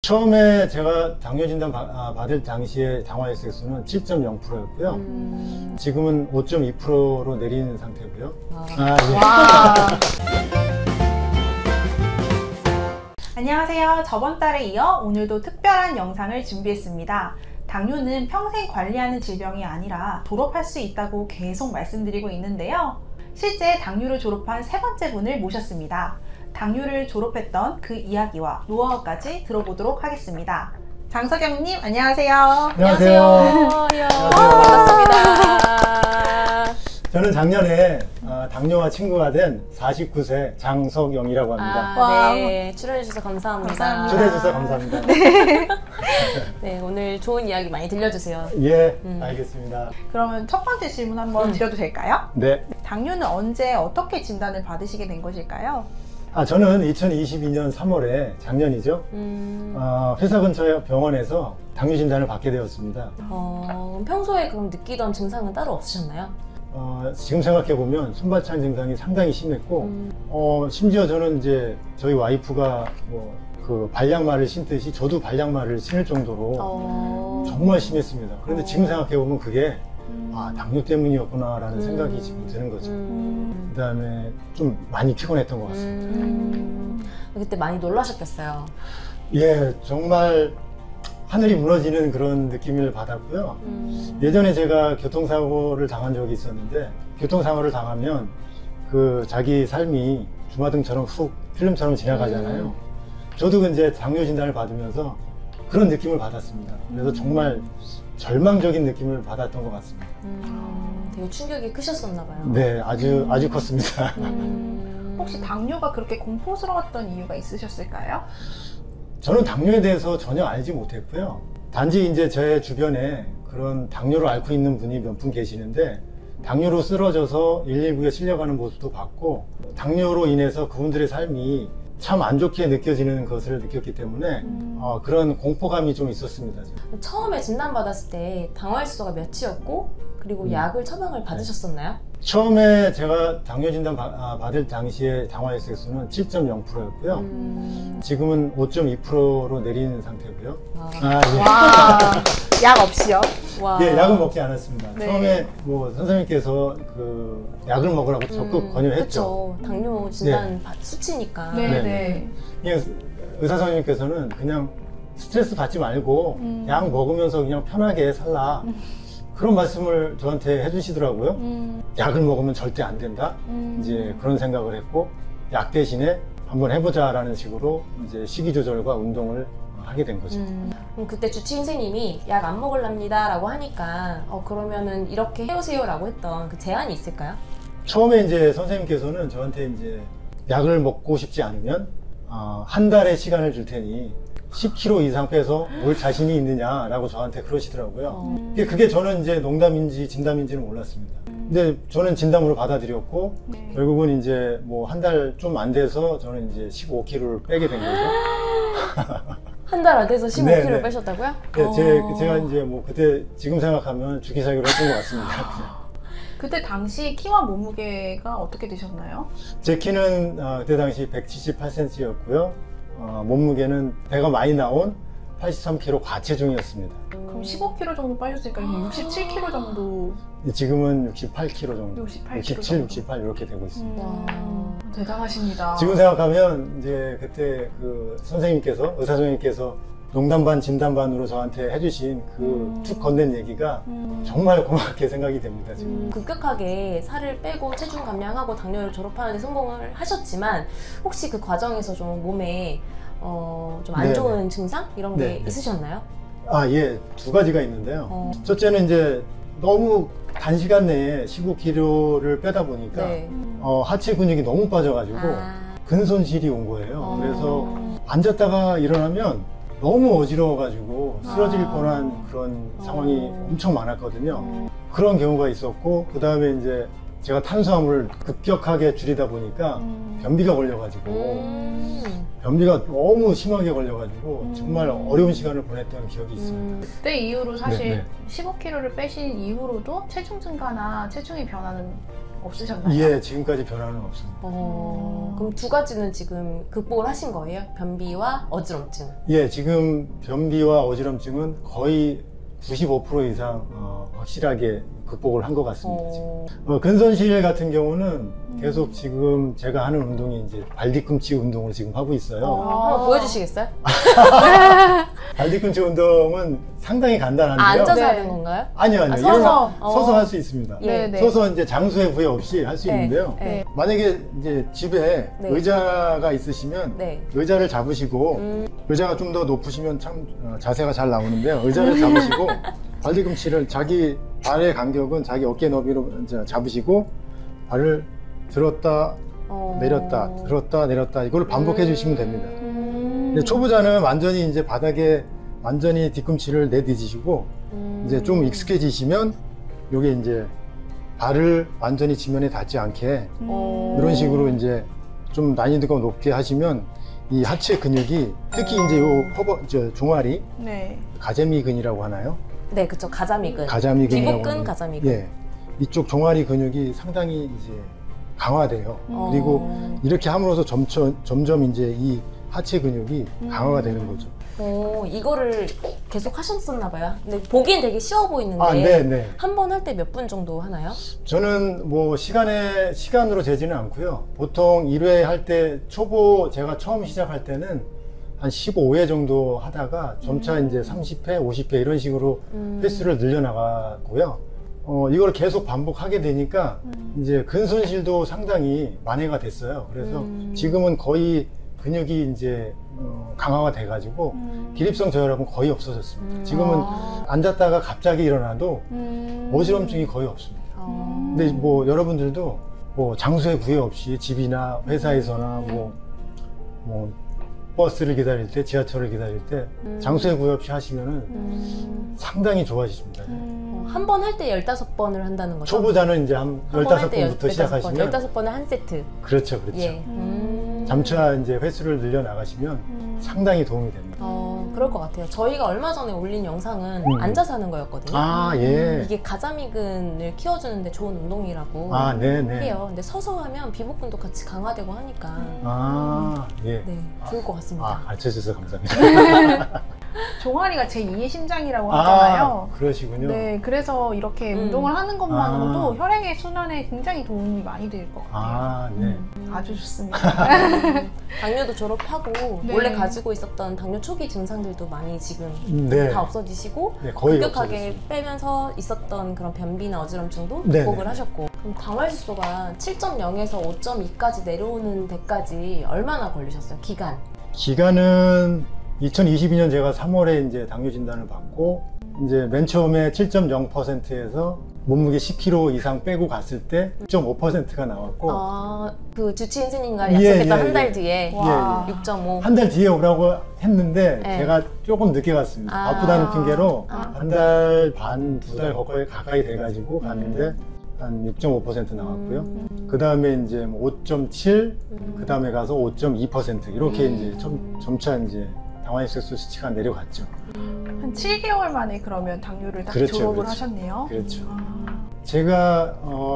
처음에 제가 당뇨 진단 받을 당시에 당화혈색수는 7.0%였고요. 지금은 5.2%로 내린 상태고요. 안녕하세요. 저번 달에 이어 오늘도 특별한 영상을 준비했습니다. 당뇨는 평생 관리하는 질병이 아니라 졸업할 수 있다고 계속 말씀드리고 있는데요. 실제 당뇨를 졸업한 세 번째 분을 모셨습니다. 당뇨를 졸업했던 그 이야기와 노하우까지 들어보도록 하겠습니다. 장석영님, 안녕하세요. 안녕하세요. 반갑습니다. 저는 작년에 당뇨와 친구가 된 49세 장석영이라고 합니다. 네, 출연해주셔서 감사합니다. 초대해주셔서 감사합니다. 네, 오늘 좋은 이야기 많이 들려주세요. 예, 알겠습니다. 그러면 첫 번째 질문 한번 드려도 될까요? 네. 당뇨는 언제 어떻게 진단을 받으시게 된 것일까요? 저는 2022년 3월에 작년이죠. 회사 근처 병원에서 당뇨 진단을 받게 되었습니다. 평소에 그럼 느끼던 증상은 따로 없으셨나요? 지금 생각해보면 손발차는 증상이 상당히 심했고, 심지어 저는 이제 저희 와이프가 그 발양말을 신듯이 저도 발양말을 신을 정도로 정말 심했습니다. 그런데 지금 생각해보면 그게 당뇨 때문이었구나 라는 생각이 지금 드는 거죠. 그 다음에 좀 많이 피곤했던 것 같습니다. 그때 많이 놀라셨겠어요. 예, 정말 하늘이 무너지는 그런 느낌을 받았고요. 예전에 제가 교통사고를 당한 적이 있었는데, 교통사고를 당하면 그 자기 삶이 주마등처럼 훅 필름처럼 지나가잖아요. 저도 이제 당뇨 진단을 받으면서 그런 느낌을 받았습니다. 그래서 정말 절망적인 느낌을 받았던 것 같습니다. 되게 충격이 크셨었나 봐요. 네, 아주 컸습니다. 혹시 당뇨가 그렇게 공포스러웠던 이유가 있으셨을까요? 저는 당뇨에 대해서 전혀 알지 못했고요. 단지 이제 제 주변에 그런 당뇨를 앓고 있는 분이 몇 분 계시는데, 당뇨로 쓰러져서 119에 실려가는 모습도 봤고, 당뇨로 인해서 그분들의 삶이 참 안 좋게 느껴지는 것을 느꼈기 때문에 그런 공포감이 좀 있었습니다. 처음에 진단받았을 때 당화혈소가 몇이었고, 그리고 약을 처방을 받으셨었나요? 처음에 제가 당뇨 진단 받을 당시에 당화혈색수는 7.0%였고요. 지금은 5.2%로 내린 상태고요. 약 없이요? 예, 약은 먹지 않았습니다. 네. 처음에 선생님께서 그 약을 먹으라고 적극 권유했죠. 그렇죠. 당뇨 진단 수치니까. 네. 그냥 의사 선생님께서는 그냥 스트레스 받지 말고 약 먹으면서 그냥 편하게 살라. 그런 말씀을 저한테 해주시더라고요. 약을 먹으면 절대 안 된다. 이제 그런 생각을 했고, 약 대신에 한번 해보자라는 식으로 이제 식이 조절과 운동을 하게 된 거죠. 그럼 그때 주치 선생님이 약 안 먹을랍니다 라고 하니까 그러면은 이렇게 해오세요 라고 했던 그 제안이 있을까요? 처음에 이제 선생님께서는 저한테 이제 약을 먹고 싶지 않으면 한 달의 시간을 줄 테니 10kg 이상 빼서 올 자신이 있느냐라고 저한테 그러시더라고요. 그게 저는 이제 농담인지 진담인지는 몰랐습니다. 근데 저는 진담으로 받아들였고, 결국은 이제 한 달 좀 안 돼서 저는 이제 15kg를 빼게 된 거죠. 한 달 안 돼서 15kg 빼셨다고요? 네, 제가 이제 그때 지금 생각하면 주기사기로 했던 것 같습니다. 그때 당시 키와 몸무게가 어떻게 되셨나요? 제 키는 그때 당시 178cm였고요. 몸무게는 배가 많이 나온 83kg 과체중이었습니다. 그럼 15kg 정도 빠졌으니까 67kg 정도. 지금은 68kg 정도. 67, 68 이렇게 되고 있습니다. 대단하십니다. 지금 생각하면 이제 그때 그 선생님께서, 의사 선생님께서 농담 반 진담 반으로 저한테 해주신 그 툭 건넨 얘기가 정말 고맙게 생각이 됩니다. 지금. 급격하게 살을 빼고 체중 감량하고 당뇨를 졸업하는 데 성공을 하셨지만, 혹시 그 과정에서 좀 몸에 좀 안 좋은 증상? 이런 게 있으셨나요? 예, 두 가지가 있는데요. 첫째는 이제 너무 단시간 내에 15kg를 빼다 보니까 하체 근육이 너무 빠져가지고 근손실이 온 거예요. 그래서 앉았다가 일어나면 너무 어지러워가지고 쓰러질 뻔한 그런 상황이 엄청 많았거든요. 그런 경우가 있었고, 그 다음에 이제 제가 탄수화물을 급격하게 줄이다 보니까 변비가 걸려가지고 변비가 너무 심하게 걸려가지고 정말 어려운 시간을 보냈던 기억이 있습니다. 그때 이후로 사실 15kg를 빼신 이후로도 체중 증가나 체중의 변화는 없으셨나요? 예, 지금까지 변화는 없습니다. 그럼 두 가지는 지금 극복을 하신 거예요? 변비와 어지럼증? 예, 지금 변비와 어지럼증은 거의 95% 이상 확실하게 극복을 한 것 같습니다. 지금. 근손실 같은 경우는 계속 지금 제가 하는 운동이 이제 발뒤꿈치 운동을 지금 하고 있어요. 한번 보여주시겠어요? 발뒤꿈치 운동은 상당히 간단한데요. 앉아서 네. 하는 건가요? 아니요. 서서. 서서 할 수 있습니다. 예. 네. 서서 이제 장소에 구애 없이 할 수 네. 있는데요. 네. 만약에 이제 집에 네. 의자가 있으시면 네. 의자를 잡으시고 의자가 좀 더 높으시면 참 자세가 잘 나오는데요. 의자를 잡으시고 발뒤꿈치를 자기 발의 간격은 자기 어깨 너비로 이제 잡으시고 발을 들었다 내렸다 들었다 내렸다 이걸 반복해 주시면 됩니다. 근데 초보자는 완전히 이제 바닥에 완전히 뒤꿈치를 내딛으시고 이제 좀 익숙해지시면 요게 이제 발을 완전히 지면에 닿지 않게 이런 식으로 이제 좀 난이도가 높게 하시면 이 하체 근육이 특히 이제 요 종아리 네. 가재미근이라고 하나요? 네, 그쵸. 가자미근. 가자미근이라고 뒤복근, 하는, 가자미근. 예, 이쪽 종아리 근육이 상당히 이제 강화돼요. 그리고 이렇게 함으로써 점점 이제 이 하체 근육이 강화가 되는 거죠. 이거를 계속 하셨었나 봐요. 근데 보기엔 되게 쉬워 보이는데 아, 네. 한 번 할 때 몇 분 정도 하나요? 저는 뭐 시간으로 재지는 않고요. 보통 1회 할 때 제가 처음 시작할 때는 한 15회 정도 하다가 점차 이제 30회, 50회 이런 식으로 횟수를 늘려나가고요. 이걸 계속 반복하게 되니까 이제 근손실도 상당히 만회가 됐어요. 그래서 지금은 거의 근육이 이제 강화가 돼가지고 기립성 저혈압은 거의 없어졌습니다. 지금은 앉았다가 갑자기 일어나도 어지럼증이 거의 없습니다. 근데 뭐 여러분들도 뭐 장소에 구애 없이 집이나 회사에서나 뭐 버스를 기다릴 때, 지하철을 기다릴 때 장소에 구애 없이 하시면은 상당히 좋아지십니다. 한 번 할 때 15번을 한다는 거죠? 초보자는 이제 한 15번부터 시작하시면 15번에 한 세트. 그렇죠. 예. 점차 이제 횟수를 늘려 나가시면 상당히 도움이 됩니다. 그럴 것 같아요. 저희가 얼마 전에 올린 영상은 앉아서 하는 거였거든요. 아, 예. 이게 가자미근을 키워주는데 좋은 운동이라고 아, 네네. 해요. 근데 서서 하면 비복근도 같이 강화되고 하니까 아, 예. 네, 좋을 것 같습니다. 아, 가르쳐 주셔서 감사합니다. 종아리가 제2의 심장이라고 하잖아요. 그러시군요. 네, 그래서 이렇게 운동을 하는 것만으로도 혈액의 순환에 굉장히 도움이 많이 될 것 같아요. 아, 네. 아주 좋습니다. 당뇨도 졸업하고 네. 원래 가지고 있었던 당뇨 초기 증상들도 많이 지금 네. 다 없어지시고 네, 거의 급격하게 없어졌습니다. 빼면서 있었던 그런 변비나 어지럼증도 네, 극복을 네. 하셨고 그럼 당화질소가 7.0에서 5.2까지 내려오는 데까지 얼마나 걸리셨어요? 기간은 2022년 제가 3월에 이제 당뇨 진단을 받고 이제 맨 처음에 7.0%에서 몸무게 10kg 이상 빼고 갔을 때 6.5%가 나왔고 그 주치의 선생님과 예, 약속했던 예, 한 달 예. 뒤에 와. 6.5. 한 달 뒤에 오라고 했는데 네. 제가 조금 늦게 갔습니다. 아. 바쁘다는 핑계로 아. 한 달 반, 2달 가까이 돼가지고 갔는데 한 6.5% 나왔고요. 그 다음에 이제 5.7, 그 다음에 가서 5.2% 이렇게 이제 점차 이제 당화혈색소 수치가 내려갔죠. 한 7개월 만에 그러면 당뇨를 딱 그렇죠, 졸업을 그렇죠. 하셨네요. 그렇죠. 제가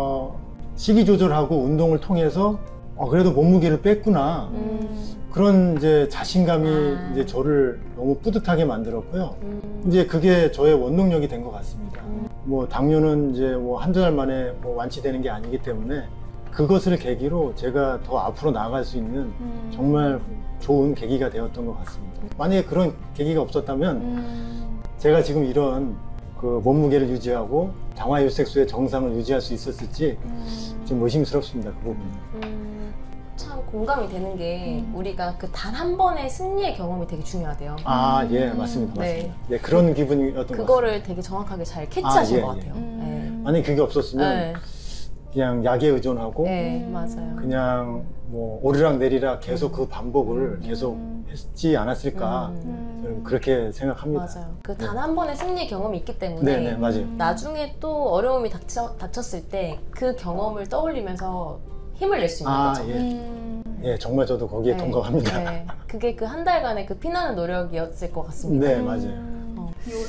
식이 조절하고 운동을 통해서 그래도 몸무게를 뺐구나 그런 이제 자신감이 이제 저를 너무 뿌듯하게 만들었고요. 이제 그게 저의 원동력이 된 것 같습니다. 뭐 당뇨는 이제 뭐 한두 달 만에 뭐 완치되는 게 아니기 때문에 그것을 계기로 제가 더 앞으로 나아갈 수 있는 정말 좋은 계기가 되었던 것 같습니다. 만약에 그런 계기가 없었다면 제가 지금 이런 그 몸무게를 유지하고 당화혈색소의 정상을 유지할 수 있었을지 좀 의심스럽습니다. 그 부분은. 참 공감이 되는 게 우리가 그 단 한 번의 승리의 경험이 되게 중요하대요. 아, 예, 맞습니다. 네. 맞습니다. 네, 그런 기분이었던 것 같습니다. 그거를 되게 정확하게 잘 캐치하신 예, 것 예. 같아요. 네. 만약에 그게 없었으면 네. 그냥 약에 의존하고 네, 맞아요. 그냥 뭐 오르락 내리락 계속 그 반복을 계속 했지 않았을까 저는 그렇게 생각합니다. 맞아요. 그 단 한 번의 승리 경험이 있기 때문에 네, 네, 맞아요. 나중에 또 어려움이 닥쳤을 때 그 경험을 떠올리면서 힘을 낼 수 있는 거죠. 예, 정말 저도 거기에 네, 동감합니다. 네. 그게 그 한 달간의 그 피나는 노력이었을 것 같습니다. 네, 맞아요.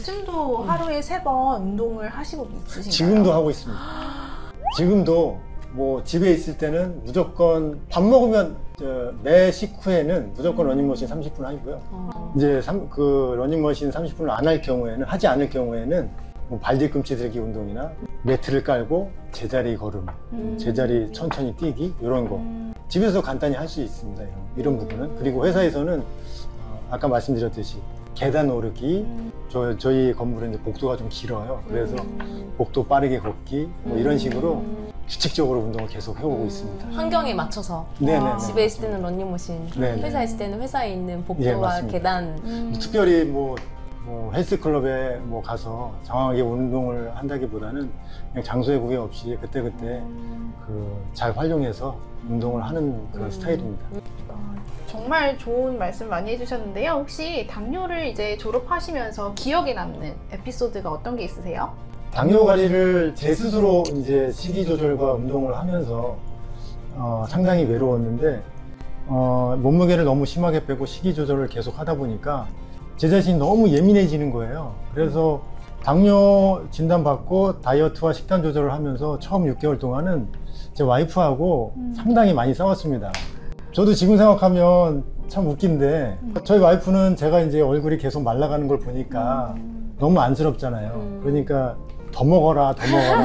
요즘도 하루에 3번 운동을 하시고 있으신가요? 지금도 하고 있습니다. 지금도 뭐 집에 있을 때는 무조건 밥 먹으면 매 식후에는 무조건 러닝머신 30분 하고요. 이제 그 러닝머신 30분을 안 할 경우에는, 하지 않을 경우에는 뭐 발 뒤꿈치 들기 운동이나 매트를 깔고 제자리 걸음, 제자리 천천히 뛰기 이런 거 집에서 간단히 할 수 있습니다. 이런 부분은. 그리고 회사에서는 아까 말씀드렸듯이 계단 오르기, 저희 건물은 이제 복도가 좀 길어요. 그래서 복도 빠르게 걷기 뭐 이런 식으로 규칙적으로 운동을 계속 해오고 있습니다. 환경에 맞춰서 네네네. 집에 있을 때는 러닝머신, 네네. 회사에 있을 때는 회사에 있는 복도와 예, 맞습니다. 계단. 특별히 뭐 헬스클럽에 뭐 가서 장황하게 운동을 한다기보다는 그냥 장소에 구애 없이 그때그때 잘 활용해서 운동을 하는 그런 스타일입니다. 정말 좋은 말씀 많이 해주셨는데요. 혹시 당뇨를 이제 졸업하시면서 기억에 남는 에피소드가 어떤 게 있으세요? 당뇨 관리를 제 스스로 이제 식이 조절과 운동을 하면서 상당히 외로웠는데 몸무게를 너무 심하게 빼고 식이 조절을 계속 하다 보니까 제 자신이 너무 예민해지는 거예요. 그래서 당뇨 진단받고 다이어트와 식단 조절을 하면서 처음 6개월 동안은 제 와이프하고 상당히 많이 싸웠습니다. 저도 지금 생각하면 참 웃긴데 저희 와이프는 제가 이제 얼굴이 계속 말라가는 걸 보니까 너무 안쓰럽잖아요. 그러니까 더 먹어라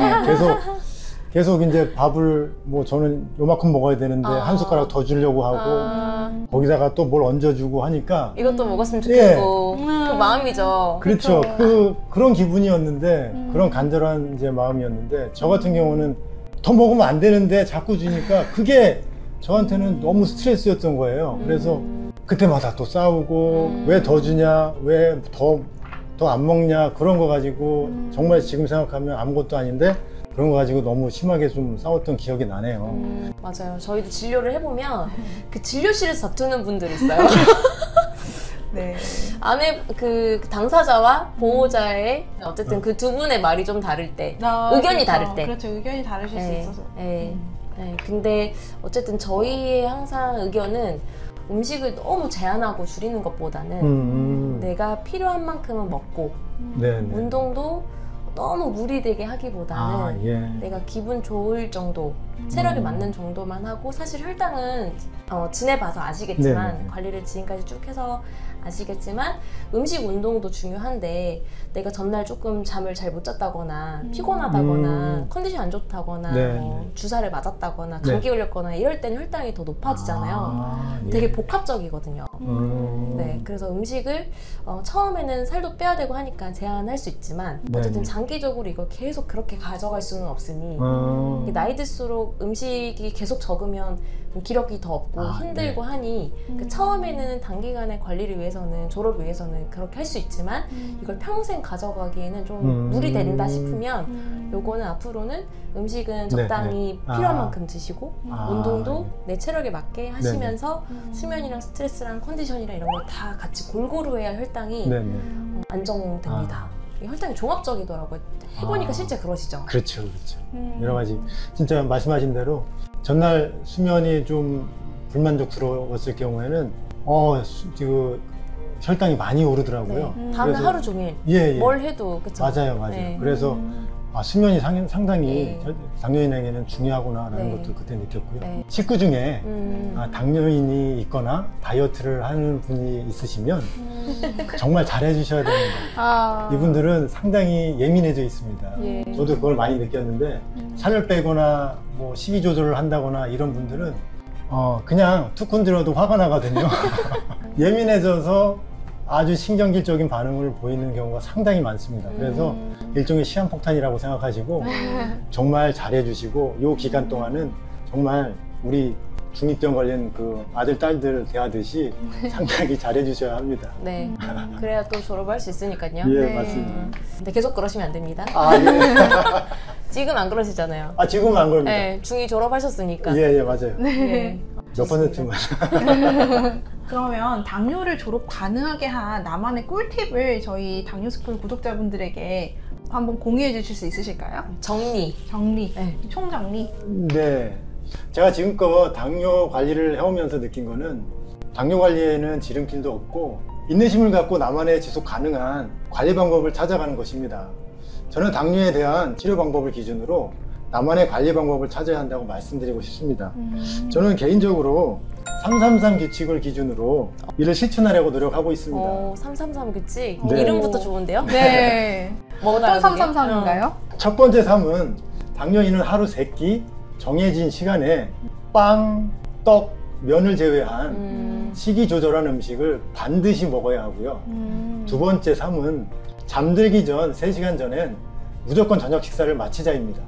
계속 이제 밥을 뭐 저는 요만큼 먹어야 되는데 한 숟가락 더 주려고 하고 거기다가 또 뭘 얹어주고 하니까 이것도 먹었으면 좋겠고 그 마음이죠. 그렇죠. 그런 기분이었는데 그런 간절한 이제 마음이었는데 저 같은 경우는 더 먹으면 안 되는데 자꾸 주니까 그게 저한테는 너무 스트레스였던 거예요. 그래서 그때마다 또 싸우고 왜 더 주냐, 왜 더 안 먹냐 그런 거 가지고 정말 지금 생각하면 아무것도 아닌데 그런 거 가지고 너무 심하게 좀 싸웠던 기억이 나네요. 맞아요. 저희도 진료를 해보면 그 진료실에서 다투는 분들이 있어요. 네. 안에 그 당사자와 보호자의 어쨌든 그 두 분의 말이 좀 다를 때, 의견이 다를 때. 그렇죠. 의견이 다르실 수 있어서. 네. 근데 어쨌든 저희의 항상 의견은 음식을 너무 제한하고 줄이는 것보다는 내가 필요한 만큼은 먹고 운동도 너무 무리되게 하기보다는 내가 기분 좋을 정도, 체력에 맞는 정도만 하고 사실 혈당은 지내봐서 아시겠지만 관리를 지금까지 쭉 해서 아시겠지만 음식 운동도 중요한데 내가 전날 조금 잠을 잘 못 잤다거나 피곤하다거나 컨디션 안 좋다거나 뭐 주사를 맞았다거나 감기 걸렸거나 이럴 때는 혈당이 더 높아지잖아요. 되게 복합적이거든요. 네, 그래서 음식을 처음에는 살도 빼야 되고 하니까 제한할 수 있지만 어쨌든 장기적으로 이걸 계속 그렇게 가져갈 수는 없으니 나이 들수록 음식이 계속 적으면 기력이 더 없고 힘들고 하니 처음에는 단기간에 관리를 위해서는 졸업을 위해서는 그렇게 할 수 있지만 이걸 평생 가져가기에는 좀 무리된다 싶으면 요거는 앞으로는 음식은 적당히 필요한 만큼 드시고 운동도 내 체력에 맞게 하시면서 수면이랑 스트레스랑 컨디션이랑 이런 걸 다 같이 골고루 해야 혈당이 안정됩니다. 혈당이 종합적이더라고요. 해보니까 실제 그러시죠? 그렇죠. 여러 가지 진짜 말씀하신 대로 전날 수면이 좀 불만족스러웠을 경우에는 혈당이 많이 오르더라고요. 다음날 하루 종일 뭘 해도 그쵸? 맞아요. 그래서 수면이 상당히 당뇨인에게는 중요하구나라는 것도 그때 느꼈고요. 식구 중에 당뇨인이 있거나 다이어트를 하는 분이 있으시면 정말 잘해주셔야 됩니다. 이분들은 상당히 예민해져 있습니다. 저도 그걸 많이 느꼈는데 살을 빼거나 뭐 식이 조절을 한다거나 이런 분들은 그냥 툭 건드려도 화가 나거든요. 예민해져서 아주 신경질적인 반응을 보이는 경우가 상당히 많습니다. 그래서 일종의 시한폭탄이라고 생각하시고 정말 잘해주시고 이 기간 동안은 정말 우리 중2병 걸린 그 아들, 딸들 대하듯이 상당히 잘해주셔야 합니다. 네. 그래야 또 졸업할 수 있으니까요. 맞습니다. 근데 계속 그러시면 안 됩니다. 지금 안 그러시잖아요. 지금은 안 그럽니다. 중2 졸업하셨으니까. 맞아요. 몇 %만. 그러면 당뇨를 졸업 가능하게 한 나만의 꿀팁을 저희 당뇨스쿨 구독자분들에게 한번 공유해 주실 수 있으실까요? 정리. 총정리. 네. 제가 지금껏 당뇨 관리를 해오면서 느낀 거는 당뇨 관리에는 지름길도 없고 인내심을 갖고 나만의 지속 가능한 관리 방법을 찾아가는 것입니다. 저는 당뇨에 대한 치료 방법을 기준으로 나만의 관리 방법을 찾아야 한다고 말씀드리고 싶습니다. 저는 개인적으로 333 규칙을 기준으로 이를 실천하려고 노력하고 있습니다. 333 규칙? 네. 이름부터 좋은데요? 네. 어떤 333인가요? 첫 번째 3은 당뇨인은 하루 3끼 정해진 시간에 빵, 떡, 면을 제외한 식이 조절한 음식을 반드시 먹어야 하고요. 두 번째 3은 잠들기 전 3시간 전엔 무조건 저녁 식사를 마치자입니다.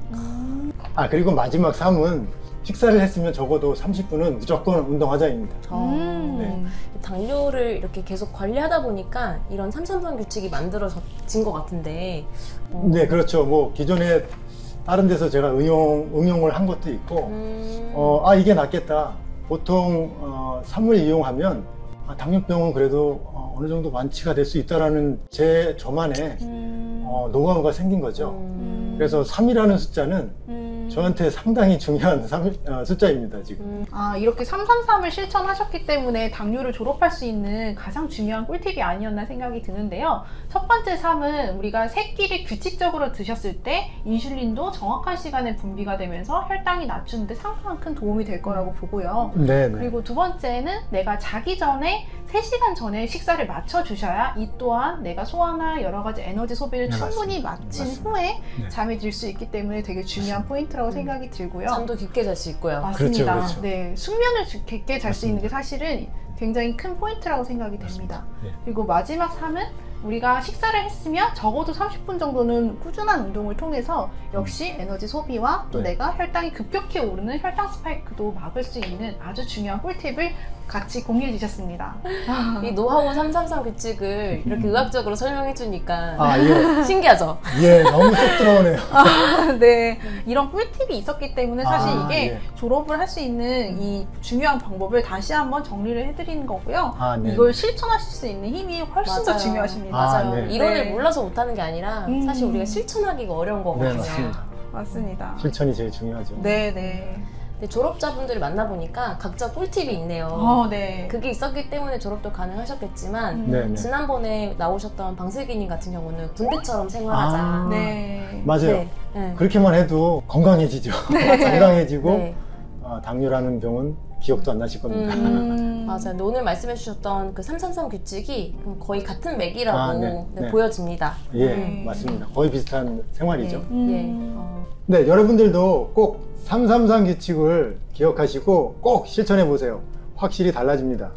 그리고 마지막 3은 식사를 했으면 적어도 30분은 무조건 운동하자입니다. 네. 당뇨를 이렇게 계속 관리하다 보니까 이런 333 규칙이 만들어진 것 같은데. 네, 그렇죠. 뭐 기존에 다른 데서 제가 응용을 한 것도 있고, 이게 낫겠다. 보통 3을 이용하면 당뇨병은 그래도 어느 정도 완치가 될 수 있다라는 저만의 노하우가 생긴 거죠. 그래서 3이라는 숫자는 저한테 상당히 중요한 숫자입니다, 지금. 이렇게 333을 실천하셨기 때문에 당뇨를 졸업할 수 있는 가장 중요한 꿀팁이 아니었나 생각이 드는데요. 첫 번째 3은 우리가 3끼를 규칙적으로 드셨을 때 인슐린도 정확한 시간에 분비가 되면서 혈당이 낮추는데 상당히 큰 도움이 될 거라고 보고요. 네네. 그리고 두 번째는 내가 자기 전에 3시간 전에 식사를 맞춰주셔야 이 또한 내가 소화나 여러 가지 에너지 소비를 충분히 마친 후에 잠이 들 수 있기 때문에 되게 중요한 포인트라고 생각이 들고요. 잠도 깊게 잘 수 있고요. 맞습니다. 그렇죠. 네, 숙면을 깊게 잘 수 있는 게 사실은 굉장히 큰 포인트라고 생각이 됩니다. 그리고 마지막 3은 우리가 식사를 했으면 적어도 30분 정도는 꾸준한 운동을 통해서 역시 에너지 소비와 또 내가 혈당이 급격히 오르는 혈당 스파이크도 막을 수 있는 아주 중요한 꿀팁을 같이 공유해 주셨습니다. 이 노하우 333 규칙을 이렇게 의학적으로 설명해 주니까 예. 신기하죠? 예, 너무 쏙 들어오네요. 네, 이런 꿀팁이 있었기 때문에 사실 이게 졸업을 할 수 있는 이 중요한 방법을 다시 한번 정리를 해드리는 거고요. 이걸 실천하실 수 있는 힘이 훨씬 더 중요하십니다. 맞아요. 이론을 몰라서 못하는 게 아니라 사실 우리가 실천하기가 어려운 거거든요. 맞습니다. 맞습니다. 실천이 제일 중요하죠. 네. 졸업자분들을 만나보니까 각자 꿀팁이 있네요. 네. 그게 있었기 때문에 졸업도 가능하셨겠지만 지난번에 나오셨던 방슬기님 같은 경우는 군대처럼 생활하자. 네. 맞아요. 그렇게만 해도 건강해지죠. 건강해지고 당뇨라는 병은 기억도 안 나실 겁니다. 맞아요. 근데 오늘 말씀해 주셨던 그 333 규칙이 거의 같은 맥이라고 보여집니다. 맞습니다. 거의 비슷한 생활이죠. 네, 여러분들도 꼭 333 규칙을 기억하시고 꼭 실천해 보세요. 확실히 달라집니다.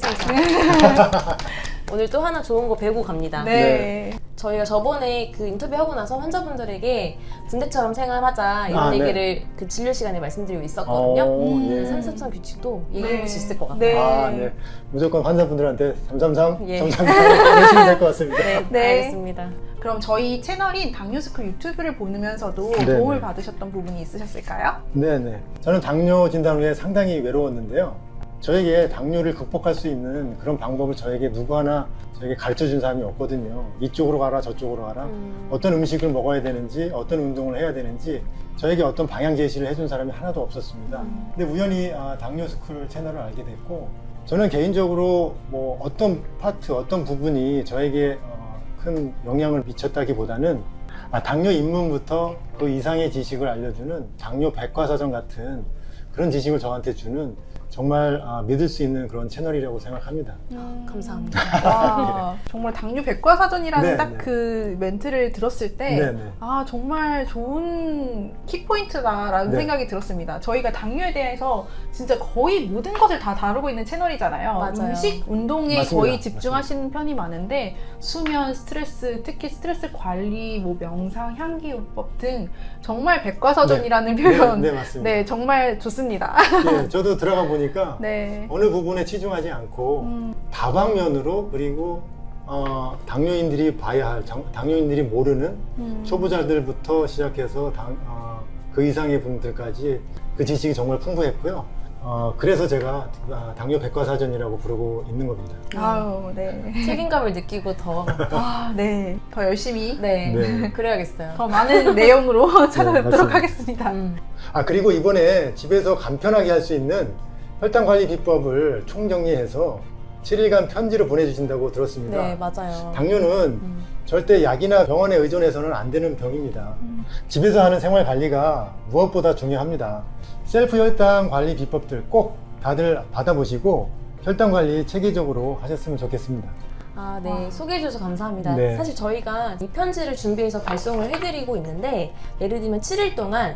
333. 오늘 또 하나 좋은 거 배우고 갑니다. 네. 저희가 저번에 그 인터뷰하고 나서 환자분들에게 군대처럼 생활하자 이런 얘기를 그 진료 시간에 말씀드리고 있었거든요. 333 규칙도 얘기해 볼 수 있을 것 같아요. 무조건 환자분들한테 333 하시면 될 것 같습니다. 네, 알겠습니다. 그럼 저희 채널인 당뇨스쿨 유튜브를 보면서도 도움을 받으셨던 부분이 있으셨을까요? 네네. 저는 당뇨 진단 후에 상당히 외로웠는데요. 저에게 당뇨를 극복할 수 있는 그런 방법을 저에게 누구 하나 저에게 가르쳐 준 사람이 없거든요. 이쪽으로 가라 저쪽으로 가라 어떤 음식을 먹어야 되는지 어떤 운동을 해야 되는지 저에게 어떤 방향 제시를 해준 사람이 하나도 없었습니다. 근데 우연히 당뇨스쿨 채널을 알게 됐고 저는 개인적으로 뭐 어떤 파트 어떤 부분이 저에게 큰 영향을 미쳤다기보다는 당뇨 입문부터 그 이상의 지식을 알려주는 당뇨 백과사전 같은 그런 지식을 저한테 주는 정말 믿을 수 있는 그런 채널이라고 생각합니다. 감사합니다. 정말 당뇨 백과사전이라는 딱 그 멘트를 들었을 때 정말 좋은 키포인트다라는 생각이 들었습니다. 저희가 당뇨에 대해서 진짜 거의 모든 것을 다 다루고 있는 채널이잖아요. 맞아요. 음식, 운동에 거의 집중하시는 편이 많은데 수면, 스트레스, 특히 스트레스 관리, 뭐 명상, 향기요법 등 정말 백과사전이라는 표현 맞습니다. 정말 좋습니다. 저도 들어가 보니까 어느 부분에 치중하지 않고 다방면으로 그리고 당뇨인들이 봐야 할 당뇨인들이 모르는 초보자들부터 시작해서 그 이상의 분들까지 그 지식이 정말 풍부했고요. 그래서 제가 당뇨 백과사전이라고 부르고 있는 겁니다. 책임감을 느끼고 더 더 열심히 그래야겠어요. 더 많은 내용으로 찾아뵙도록 하겠습니다. 그리고 이번에 집에서 간편하게 할 수 있는 혈당 관리 비법을 총정리해서 7일간 편지로 보내주신다고 들었습니다. 네, 맞아요. 당뇨는 절대 약이나 병원에 의존해서는 안 되는 병입니다. 집에서 하는 생활 관리가 무엇보다 중요합니다. 셀프 혈당 관리 비법들 꼭 다들 받아보시고 혈당 관리 체계적으로 하셨으면 좋겠습니다. 아, 네. 소개해주셔서 감사합니다. 네. 사실 저희가 이 편지를 준비해서 발송을 해드리고 있는데, 예를 들면 7일 동안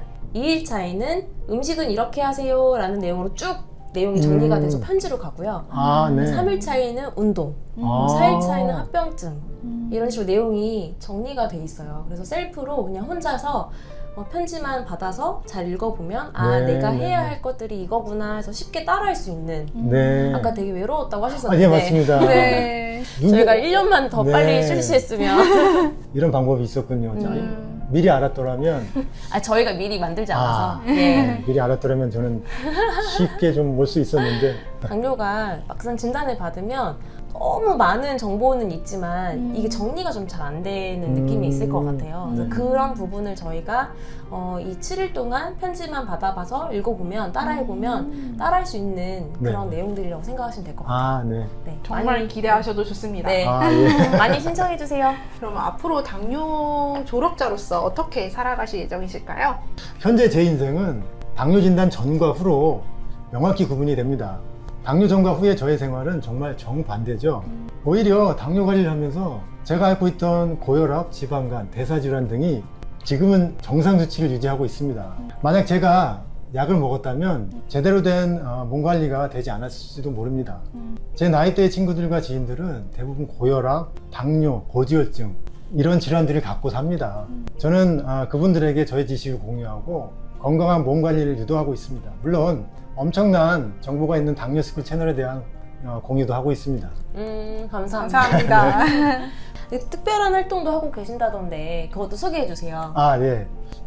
2일차에는 음식은 이렇게 하세요 라는 내용으로 쭉 내용이 정리가 돼서 편지로 가고요. 아, 네. 3일 차에는 운동, 4일 차에는 합병증, 이런 식으로 내용이 정리가 돼 있어요. 그래서 셀프로 그냥 혼자서 편지만 받아서 잘 읽어보면 아, 네, 내가 네. 해야 할 것들이 이거구나 해서 쉽게 따라할 수 있는. 네. 아까 되게 외로웠다고 아, 하셨었는데, 예, 맞습니다. 네. 저희가 1년만 더 네. 빨리 실시했으면 이런 방법이 있었군요. 자, 미리 알았더라면 아, 저희가 미리 만들지 않아서. 네, 미리 알았더라면 저는 쉽게 좀 올 수 있었는데. 당뇨가 막상 진단을 받으면 너무 많은 정보는 있지만 이게 정리가 좀 잘 안 되는 느낌이 있을 것 같아요. 그래서 그런 부분을 저희가 이 7일 동안 편지만 받아봐서 읽어보면, 따라해보면 따라할 수 있는 그런 내용들이라고 생각하시면 될 것 같아요. 아, 네. 네, 정말 많이 기대하셔도 좋습니다. 네. 아, 예. 많이 신청해주세요. 그럼 앞으로 당뇨 졸업자로서 어떻게 살아가실 예정이실까요? 현재 제 인생은 당뇨 진단 전과 후로 명확히 구분이 됩니다. 당뇨 전과 후의 저의 생활은 정말 정반대죠. 오히려 당뇨 관리를 하면서 제가 앓고 있던 고혈압, 지방간, 대사질환 등이 지금은 정상 수치를 유지하고 있습니다. 만약 제가 약을 먹었다면 제대로 된 몸 관리가 되지 않았을지도 모릅니다. 제 나이대의 친구들과 지인들은 대부분 고혈압, 당뇨, 고지혈증 이런 질환들을 갖고 삽니다. 저는 그분들에게 저의 지식을 공유하고 건강한 몸 관리를 유도하고 있습니다. 물론 엄청난 정보가 있는 당뇨스쿨 채널에 대한 공유도 하고 있습니다. 감사합니다. 감사합니다. 특별한 활동도 하고 계신다던데 그것도 소개해주세요. 아, 네.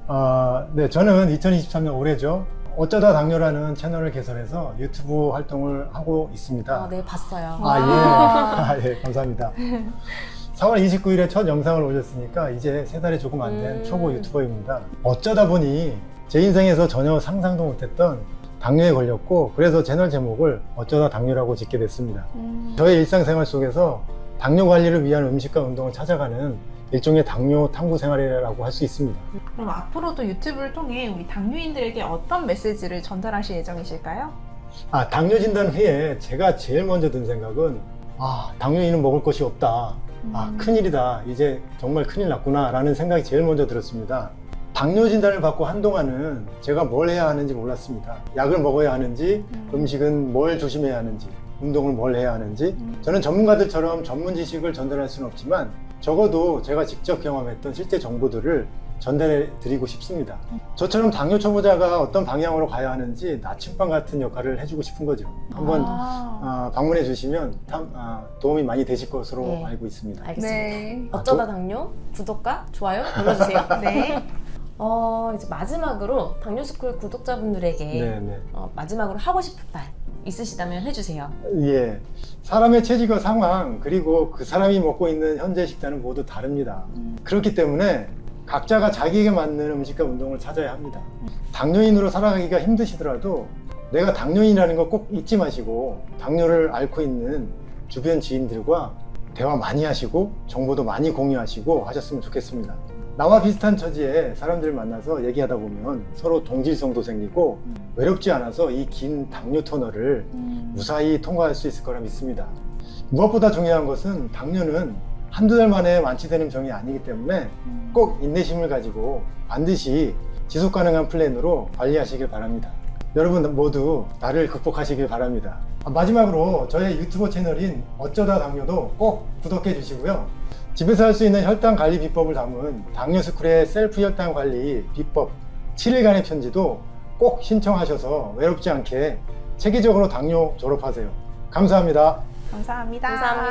네, 저는 2023년 올해죠. 어쩌다 당뇨라는 채널을 개설해서 유튜브 활동을 하고 있습니다. 아, 네, 봤어요. 예, 감사합니다. 4월 29일에 첫 영상을 올렸으니까 이제 3달이 조금 안 된 초보 유튜버입니다. 어쩌다 보니 제 인생에서 전혀 상상도 못했던 당뇨에 걸렸고, 그래서 채널 제목을 어쩌다 당뇨라고 짓게 됐습니다. 저의 일상생활 속에서 당뇨 관리를 위한 음식과 운동을 찾아가는 일종의 당뇨 탐구 생활이라고 할 수 있습니다. 그럼 앞으로도 유튜브를 통해 우리 당뇨인들에게 어떤 메시지를 전달하실 예정이실까요? 당뇨 진단 후에 제가 제일 먼저 든 생각은 당뇨인은 먹을 것이 없다. 큰일이다. 이제 정말 큰일 났구나 라는 생각이 제일 먼저 들었습니다. 당뇨 진단을 받고 한동안은 제가 뭘 해야 하는지 몰랐습니다. 약을 먹어야 하는지, 음식은 뭘 조심해야 하는지, 운동을 뭘 해야 하는지. 저는 전문가들처럼 전문 지식을 전달할 수는 없지만 적어도 제가 직접 경험했던 실제 정보들을 전달해 드리고 싶습니다. 저처럼 당뇨 초보자가 어떤 방향으로 가야 하는지 나침반 같은 역할을 해주고 싶은 거죠. 한번 방문해 주시면 도움이 많이 되실 것으로 알고 있습니다. 알겠습니다. 네. 어쩌다 당뇨 구독과 좋아요 눌러주세요. 네. 이제 마지막으로 당뇨스쿨 구독자분들에게 마지막으로 하고 싶은 말 있으시다면 해주세요. 예, 사람의 체질과 상황 그리고 그 사람이 먹고 있는 현재 식단은 모두 다릅니다. 그렇기 때문에 각자가 자기에게 맞는 음식과 운동을 찾아야 합니다. 당뇨인으로 살아가기가 힘드시더라도 내가 당뇨인이라는 거 꼭 잊지 마시고 당뇨를 앓고 있는 주변 지인들과 대화 많이 하시고 정보도 많이 공유하시고 하셨으면 좋겠습니다. 나와 비슷한 처지의 사람들을 만나서 얘기하다 보면 서로 동질성도 생기고 외롭지 않아서 이 긴 당뇨 터널을 무사히 통과할 수 있을 거라 믿습니다. 무엇보다 중요한 것은 당뇨는 한두 달 만에 완치되는 병이 아니기 때문에 꼭 인내심을 가지고 반드시 지속 가능한 플랜으로 관리하시길 바랍니다. 여러분 모두 나를 극복하시길 바랍니다. 마지막으로 저의 유튜버 채널인 어쩌다 당뇨도 꼭 구독해 주시고요. 집에서 할 수 있는 혈당 관리 비법을 담은 당뇨스쿨의 셀프 혈당 관리 비법 7일간의 편지도 꼭 신청하셔서 외롭지 않게 체계적으로 당뇨 졸업하세요. 감사합니다. 감사합니다.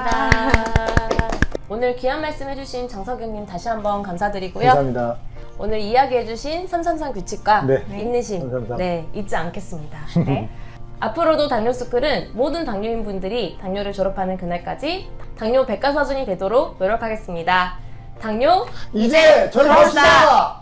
감사합니다. 오늘 귀한 말씀 해주신 장석영님 다시 한번 감사드리고요. 감사합니다. 오늘 이야기해주신 333 규칙과 인내심 잊지 않겠습니다. 네. 앞으로도 당뇨스쿨은 모든 당뇨인 분들이 당뇨를 졸업하는 그날까지 당뇨 백과사전이 되도록 노력하겠습니다. 당뇨 이제 졸업합시다!